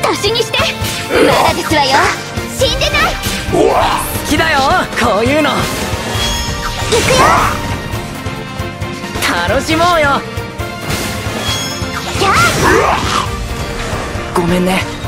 写真にして。まだですわよ、死んでない。 好きだよこういうの。 行くよ。 楽しもうよ。 キャー。 ごめんね。